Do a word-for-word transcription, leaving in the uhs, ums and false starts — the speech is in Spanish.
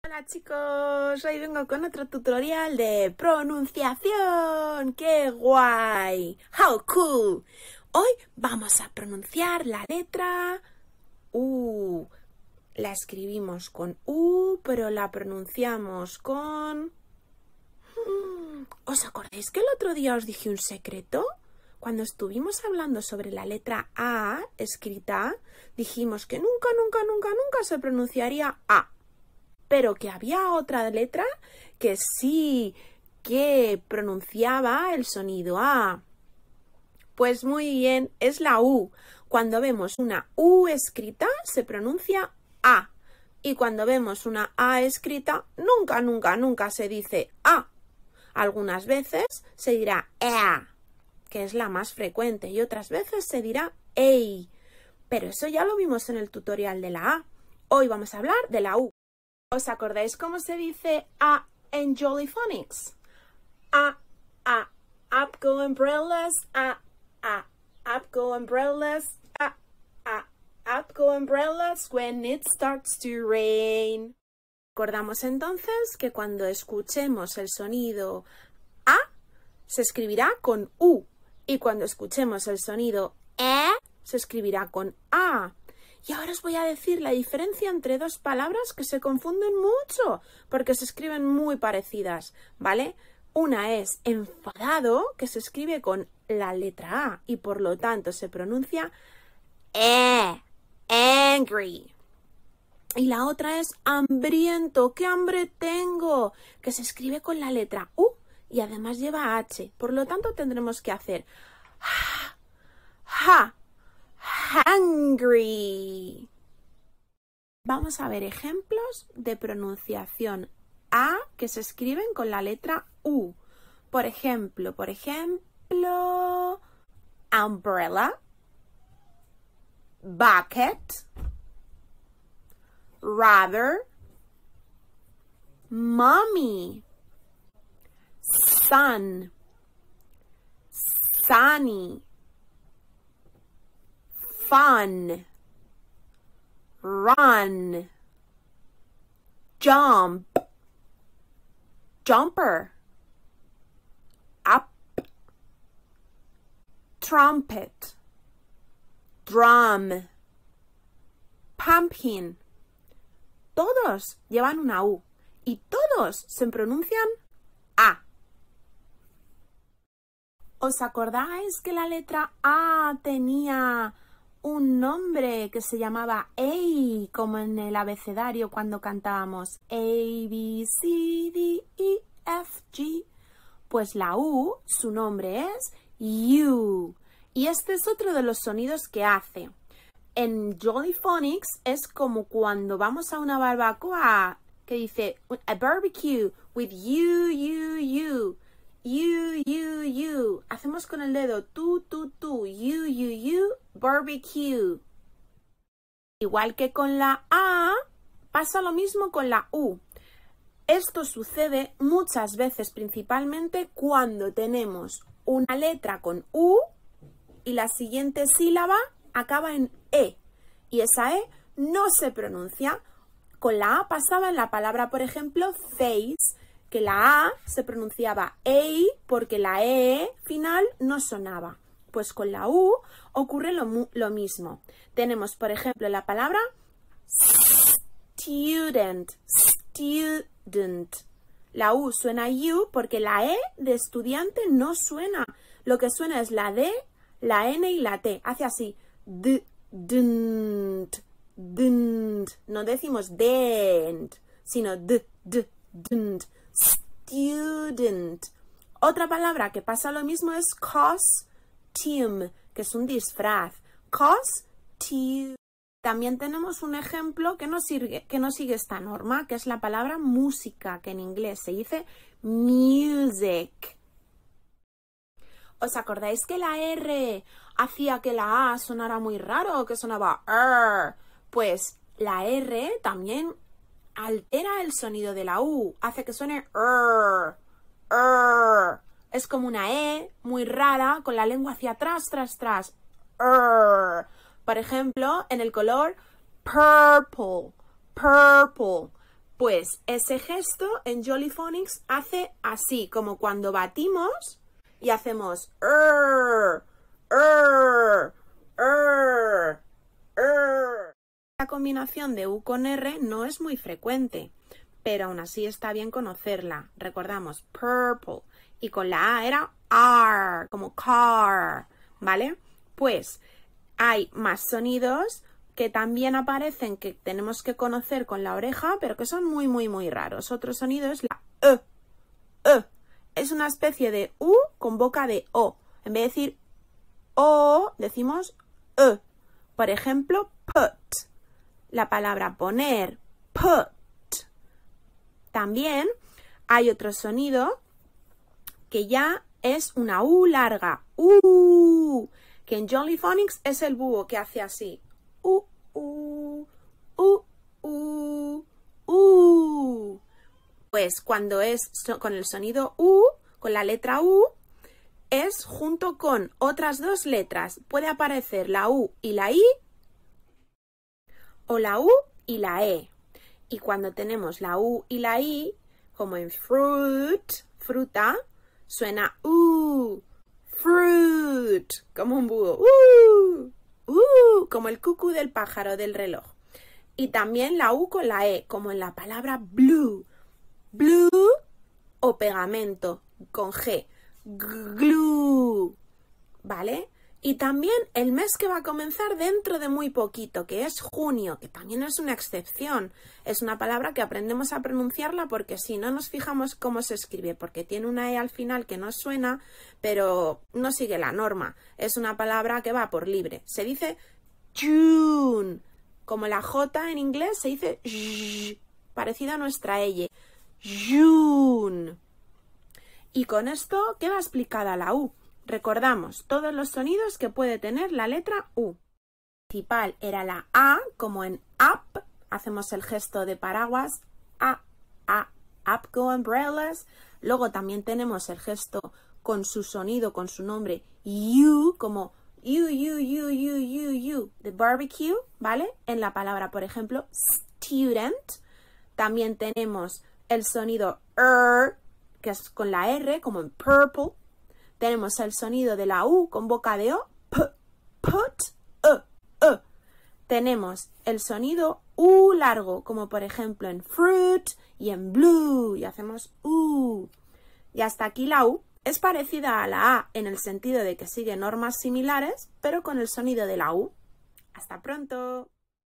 Hola chicos, hoy vengo con otro tutorial de pronunciación. ¡Qué guay! ¡How cool! Hoy vamos a pronunciar la letra U. La escribimos con U, pero la pronunciamos con... ¿Os acordáis que el otro día os dije un secreto? Cuando estuvimos hablando sobre la letra A escrita, dijimos que nunca, nunca, nunca, nunca se pronunciaría A. Pero que había otra letra que sí que pronunciaba el sonido A. Pues muy bien, es la U. Cuando vemos una U escrita, se pronuncia A. Y cuando vemos una A escrita, nunca, nunca, nunca se dice A. Algunas veces se dirá EA, que es la más frecuente, y otras veces se dirá EI. Pero eso ya lo vimos en el tutorial de la A. Hoy vamos a hablar de la U. ¿Os acordáis cómo se dice A en Jolly Phonics? A, A, up go umbrellas, A, A, up go umbrellas, A, A, up go umbrellas when it starts to rain. Recordamos entonces que cuando escuchemos el sonido A, se escribirá con U, y cuando escuchemos el sonido E, se escribirá con A. Y ahora os voy a decir la diferencia entre dos palabras que se confunden mucho, porque se escriben muy parecidas, ¿vale? Una es enfadado, que se escribe con la letra A, y por lo tanto se pronuncia E, angry. Y la otra es hambriento, ¡qué hambre tengo!, que se escribe con la letra U y además lleva H. Por lo tanto tendremos que hacer ja, ja, hungry. Vamos a ver ejemplos de pronunciación A que se escriben con la letra U. Por ejemplo, por ejemplo, umbrella, bucket, rather, mommy, sun, sunny, fun, run, jump, jumper, up, trumpet, drum, pumpkin. Todos llevan una U y todos se pronuncian A. ¿Os acordáis que la letra A tenía un nombre que se llamaba A, como en el abecedario cuando cantábamos A, B, C, D, E, F, G? Pues la U, su nombre es U. Y este es otro de los sonidos que hace. En Jolly Phonics es como cuando vamos a una barbacoa que dice a barbecue with you, you, you. You, you, you. Hacemos con el dedo tú, tú, tú. You, you, you. Barbecue. Igual que con la A, pasa lo mismo con la U. Esto sucede muchas veces, principalmente cuando tenemos una letra con U y la siguiente sílaba acaba en E. Y esa E no se pronuncia. Con la A pasaba en la palabra, por ejemplo, face, que la A se pronunciaba EI porque la E final no sonaba. Pues con la U ocurre lo, lo mismo. Tenemos, por ejemplo, la palabra student, student. La U suena U porque la E de estudiante no suena. Lo que suena es la D, la N y la T. Hace así. D, dnt, dnt. No decimos dent, sino d, d, dnt. Student. Otra palabra que pasa lo mismo es costume, que es un disfraz. Costume. También tenemos un ejemplo que no, sigue, que no sigue esta norma, que es la palabra música, que en inglés se dice music. ¿Os acordáis que la R hacía que la A sonara muy raro, que sonaba R? Pues la R también altera el sonido de la U, hace que suene R, R. Es como una E muy rara con la lengua hacia atrás, tras, tras. R. Por ejemplo, en el color purple, purple. Pues ese gesto en Jolly Phonics hace así, como cuando batimos y hacemos er, er, er, er. La combinación de U con R no es muy frecuente, pero aún así está bien conocerla. Recordamos, purple. Y con la A era R, como car, ¿vale? Pues hay más sonidos que también aparecen que tenemos que conocer con la oreja, pero que son muy, muy, muy raros. Otro sonido es la E. E. Es una especie de U con boca de O. En vez de decir O, decimos E. Por ejemplo, put. La palabra poner, put. También hay otro sonido que ya es una U larga, U, que en Jolly Phonics es el búho que hace así. U, u, u, u, u. Pues cuando es con el sonido U, con la letra U, es junto con otras dos letras. Puede aparecer la U y la I, o la U y la E. Y cuando tenemos la U y la I, como en fruit, fruta, suena U, fruit, como un búho, U, Uh, como el cucú del pájaro del reloj. Y también la U con la E, como en la palabra blue. Blue o pegamento, con G. Glue. ¿Vale? Y también el mes que va a comenzar dentro de muy poquito, que es junio, que también es una excepción. Es una palabra que aprendemos a pronunciarla porque si no nos fijamos cómo se escribe, porque tiene una E al final que no suena, pero no sigue la norma. Es una palabra que va por libre. Se dice June, como la J en inglés se dice j, parecida a nuestra L. June. Y con esto queda explicada la U. Recordamos todos los sonidos que puede tener la letra U. La principal era la A, como en up, hacemos el gesto de paraguas, A, A, up go umbrellas. Luego también tenemos el gesto con su sonido, con su nombre, U, como you, you, you, you, you, you, de barbecue, ¿vale? En la palabra, por ejemplo, student. También tenemos el sonido er, que es con la R, como en purple. Tenemos el sonido de la U con boca de O, p, put, e, e. Tenemos el sonido U largo, como por ejemplo en fruit y en blue, y hacemos U. Y hasta aquí la U. Es parecida a la A en el sentido de que sigue normas similares, pero con el sonido de la U. ¡Hasta pronto!